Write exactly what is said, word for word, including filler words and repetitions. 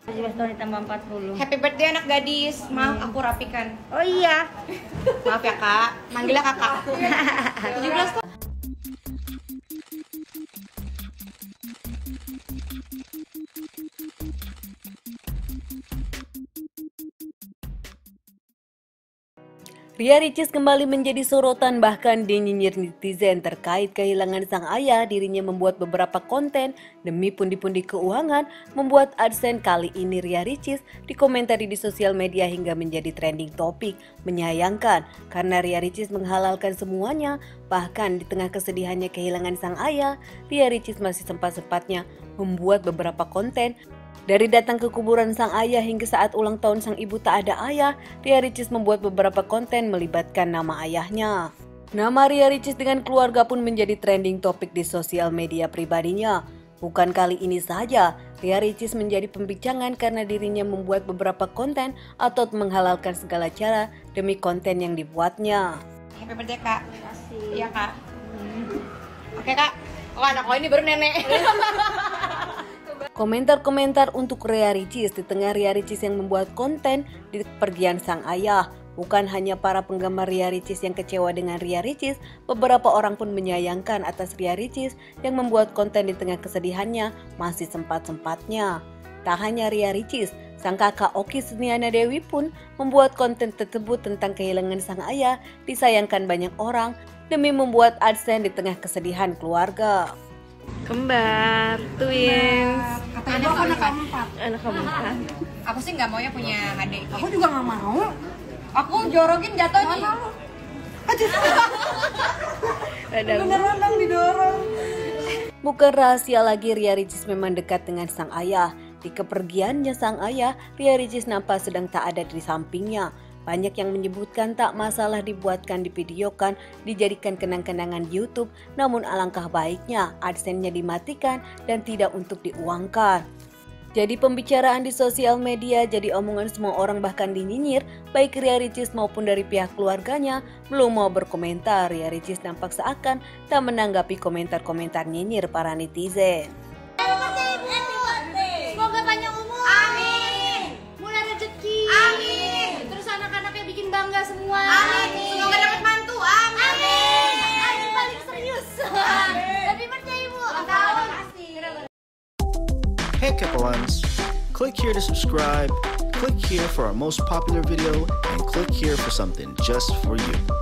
tujuh belas tahun ditambah empat puluh. Happy birthday anak gadis. Maaf aku rapikan. Oh iya. Maaf ya kak. Manggilnya kakak. tujuh belas tahun. Ria Ricis kembali menjadi sorotan bahkan dinyinyir netizen terkait kehilangan sang ayah. Dirinya membuat beberapa konten demi pundi-pundi keuangan. Membuat AdSense kali ini Ria Ricis dikomentari di sosial media hingga menjadi trending topik. Menyayangkan karena Ria Ricis menghalalkan semuanya. Bahkan di tengah kesedihannya kehilangan sang ayah, Ria Ricis masih sempat-sempatnya membuat beberapa konten. Dari datang ke kuburan sang ayah hingga saat ulang tahun sang ibu tak ada ayah, Ria Ricis membuat beberapa konten melibatkan nama ayahnya. Nama Ria Ricis dengan keluarga pun menjadi trending topik di sosial media pribadinya. Bukan kali ini saja, Ria Ricis menjadi pembincangan karena dirinya membuat beberapa konten atau menghalalkan segala cara demi konten yang dibuatnya. Happy birthday kak. Terima kasih. Iya kak. Hmm. Oke kak. Oh anak kau ini baru nenek. Komentar-komentar untuk Ria Ricis di tengah Ria Ricis yang membuat konten di kepergian sang ayah. Bukan hanya para penggemar Ria Ricis yang kecewa dengan Ria Ricis, beberapa orang pun menyayangkan atas Ria Ricis yang membuat konten di tengah kesedihannya masih sempat-sempatnya. Tak hanya Ria Ricis, sang kakak Okky Setiana Dewi pun membuat konten tersebut tentang kehilangan sang ayah. Disayangkan banyak orang demi membuat AdSense di tengah kesedihan keluarga. Kembar, twins. Katanya aku anak keempat. Anak keempat. Aku sih nggak mau ya punya adik. Aku juga nggak mau. Aku jorogin jatuhnya. Beneran dong didorong. Bukan rahasia lagi, Ria Ricis memang dekat dengan sang ayah. Di kepergiannya sang ayah, Ria Ricis nampak sedang tak ada di sampingnya. Banyak yang menyebutkan tak masalah dibuatkan, divideokan, dijadikan kenang-kenangan YouTube. Namun alangkah baiknya AdSense-nya dimatikan dan tidak untuk diuangkan. Jadi pembicaraan di sosial media, jadi omongan semua orang bahkan dinyinyir. Baik Ria Ricis maupun dari pihak keluarganya belum mau berkomentar. Ria Ricis nampak seakan tak menanggapi komentar-komentar nyinyir para netizen. Semoga panjang umur. Amin. Murah rezeki. Amin. Terus anak-anaknya bikin bangga semua. Amin. Semoga dapat mantu. Amin. Amin. Amin paling serius. Amin. Tapi percaya ibu. Terima kasih. Hey Kepalans, click here to subscribe, click here for our most popular video, and click here for something just for you.